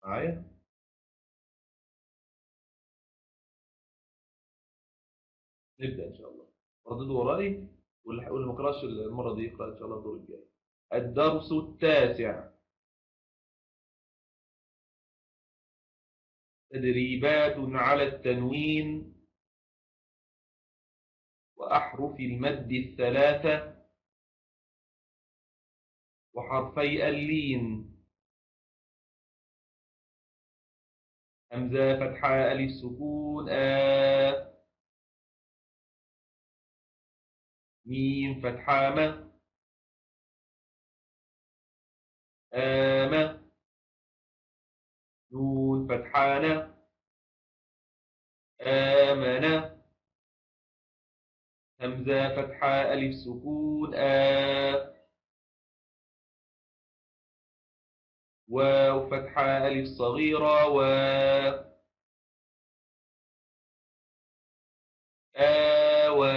معايا؟ نبدأ إن شاء الله. رددوا وراي، واللي ما قرأش المرة دي يقرأ إن شاء الله الدور الجاي. الدرس التاسع. تدريبات على التنوين وأحرف المد الثلاثة وحرفي اللين. همزة فتحة ألف سكون ميم فتحة ما نون فتحة آمن. همزة فتحة ألف سكون واو فتحة ألف صغيرة آوى.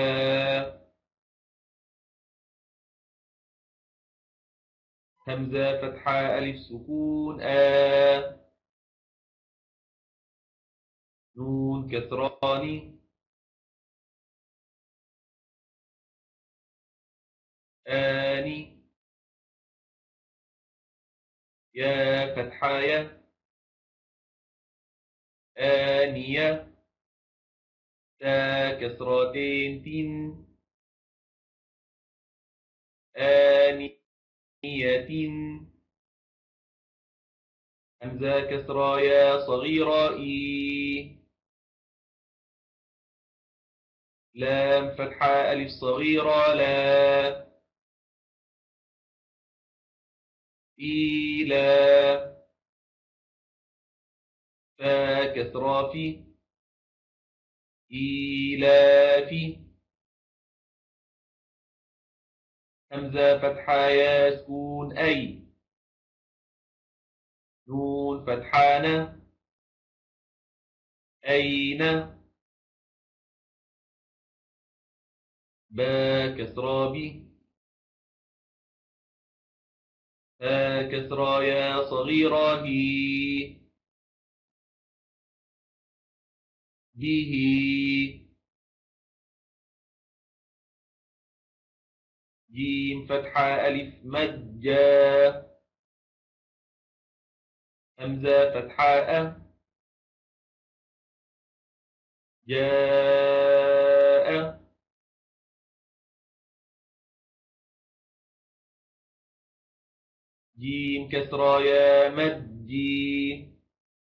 همزة فتحة ألف سكون نون كسران آني. يا فتحة آنية. تا كسرتين تن آنية. همزة كسرى يا صغيرة لام فتحة ألف صغيرة لا إيلا. فا كسرى في إيلاف. همزة فتحة يا سكون أي. نون فتحانة أين. با كسرى بي. ها كسرى يا صغيرة هي به. جيم فتحة ألف مجا. همزة فتحة جاء. جيم كسرى يا مجي.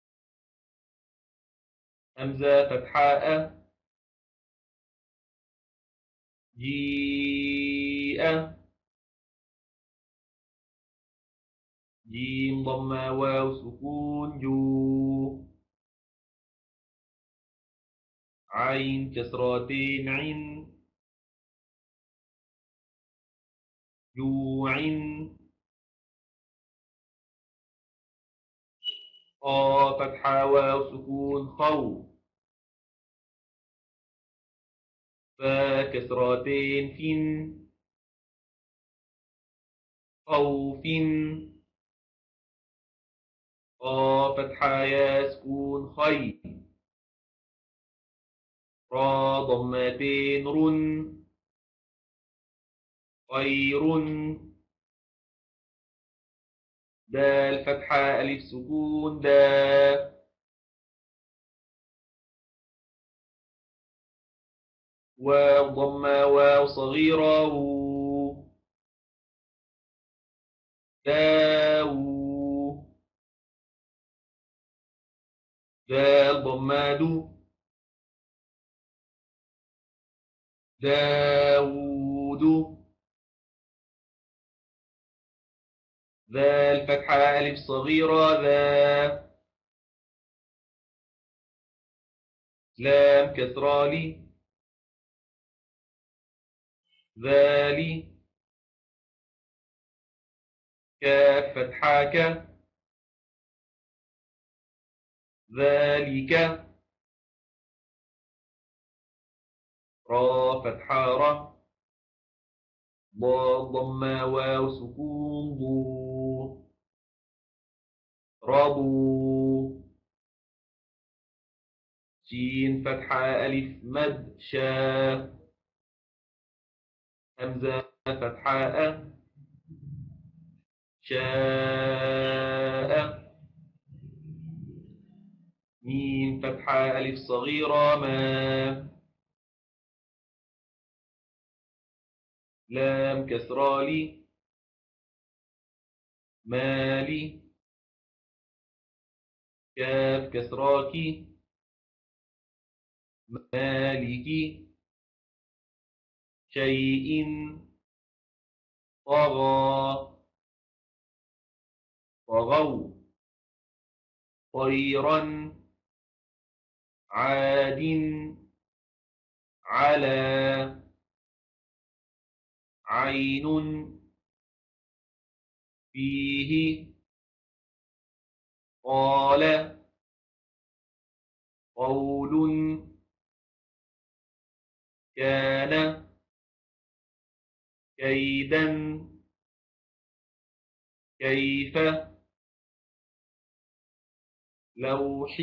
همزة فتحة جيء. جيم ضمة واو سكون جو. عين كسرتين عين جوع. قا فتحة واو سكون خو. فا كسرتين فين خوف. قا فتحة يا سكون خي. را ضمتين رن خير. دال فتحة ألف سكون دا. واو ضمة واو صغيرة و. داو. دال ضمة دو. داود. ذا الفتحة ألف صغيرة ذا. لام كسرى لي. ذالي. كاف فتحاك. ذلك. را فتحة را. ضاد ضمة واو سكون ضو. رضوا. شين فتحة ألف مد شا. همزة فتحة شاء. ميم فتحة ألف صغيرة ما. لام كسرى لي مالي. كاف كسراكي مالكي. شيء طغى طغوا. طيرا عاد على. عين فيه. قال قول كان كيدا كيف. لوح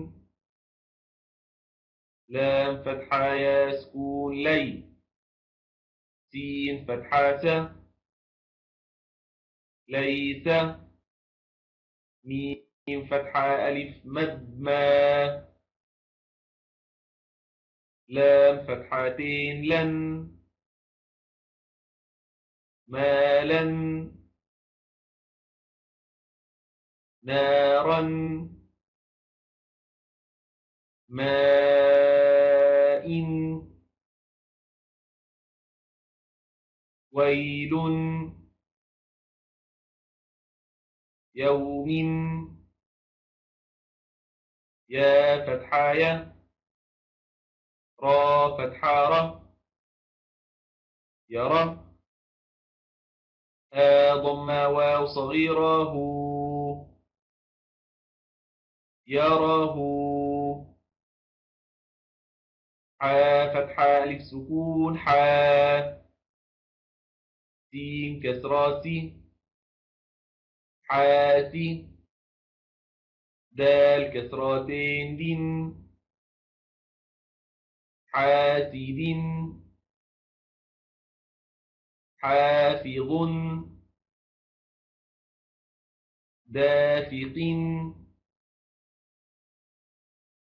لام فتحة يا سكون لي. سين فتحة س ليس. ميم فتحة ألف مد ما. لام فتحتين لن مالا. نارا ماء. ويل يوم. يا فتحايا را فتحارة يرى. ضم واو صغيرة هو يراه. حا فتحة ألف سكون حا. سين كسراسي حاسي. دال كسرتين دين حاسد. حافظ دافق.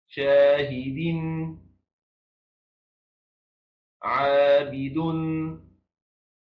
شاهد عابد